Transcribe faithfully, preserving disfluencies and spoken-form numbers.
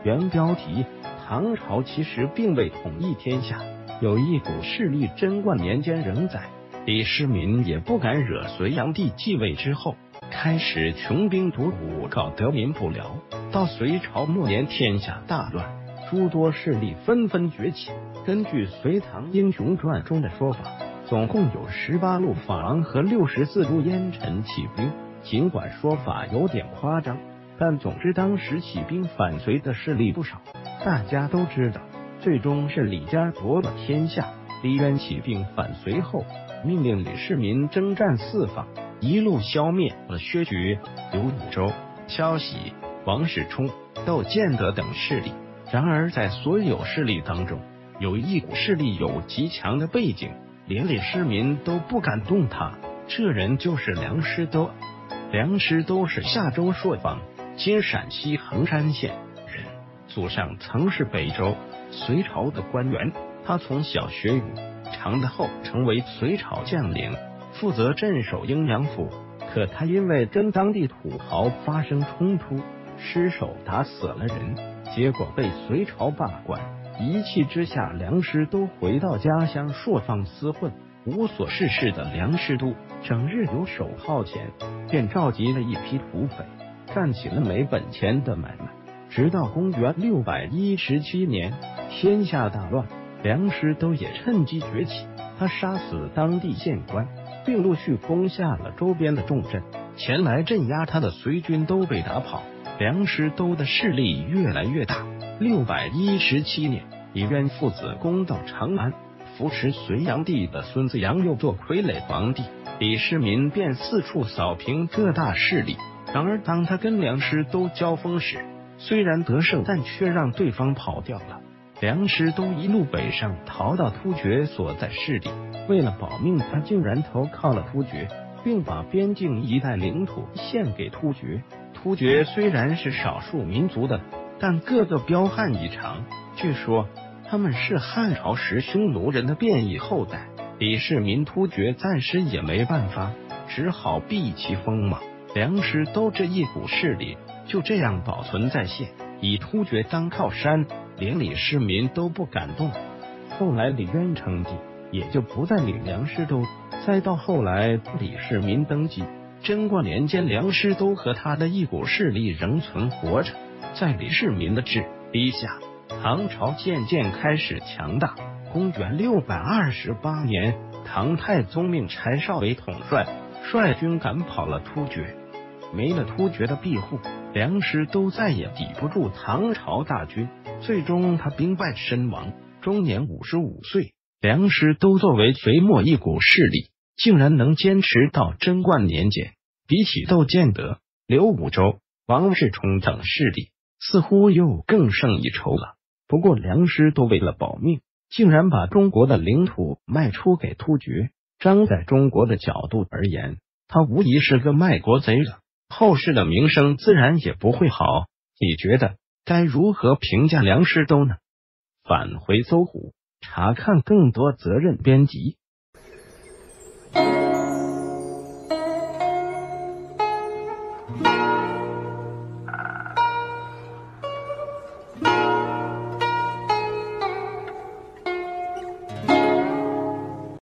原标题：唐朝其实并未统一天下，有一股势力贞观年间仍在。李世民也不敢惹隋炀帝继位之后，开始穷兵黩武，搞得民不聊。到隋朝末年，天下大乱，诸多势力纷纷崛起。根据《隋唐英雄传》中的说法，总共有十八路法郎和六十四路烟尘起兵。尽管说法有点夸张，但总之当时起兵反隋的势力不少。大家都知道，最终是李家夺了天下。李渊起兵反隋后，命令李世民征战四方，一路消灭了薛举、刘武周、萧息、王世充、窦建德等势力。然而在所有势力当中，有一股势力有极强的背景，连李世民都不敢动他，这人就是梁师都。梁师都是夏州朔方（今陕西横山县）人，祖上曾是北周隋朝的官员。他从小学武，长大后成为隋朝将领，负责镇守阴阳府。可他因为跟当地土豪发生冲突，失手打死了人，结果被隋朝罢官。一气之下，梁师都回到家乡朔方厮混。无所事事的梁师都整日游手好闲，便召集了一批土匪，干起了没本钱的买卖。直到公元六百一十七年，天下大乱，梁师都也趁机崛起。他杀死当地县官，并陆续攻下了周边的重镇。前来镇压他的隋军都被打跑，梁师都的势力越来越大。六百一十七年，李渊父子攻到长安，扶持隋炀帝的孙子杨佑做傀儡皇帝。李世民便四处扫平各大势力。然而当他跟梁师都交锋时，虽然得胜，但却让对方跑掉了。梁师都一路北上，逃到突厥所在势力。为了保命，他竟然投靠了突厥，并把边境一带领土献给突厥。突厥虽然是少数民族的，但个个彪悍异常。据说他们是汉朝时匈奴人的变异后代。李世民突厥暂时也没办法，只好避其锋芒。梁师都这一股势力就这样保存在现，以突厥当靠山，连李世民都不敢动。后来李渊称帝，也就不再理梁师都。再到后来李世民登基，贞观年间，梁师都和他的一股势力仍存活着。在李世民的治理下，唐朝渐渐开始强大。公元六百二十八年，唐太宗命柴绍为统帅，率军赶跑了突厥。没了突厥的庇护，梁师都再也抵不住唐朝大军，最终他兵败身亡，终年五十五岁。梁师都作为隋末一股势力，竟然能坚持到贞观年间，比起窦建德、刘武周、王世充等势力，似乎又更胜一筹了。不过梁师都为了保命，竟然把中国的领土卖出给突厥。站在中国的角度而言，他无疑是个卖国贼了，后世的名声自然也不会好。你觉得该如何评价梁师都呢？返回搜狐查看更多责任编辑。